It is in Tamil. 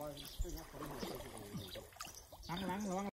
ล้างระวัง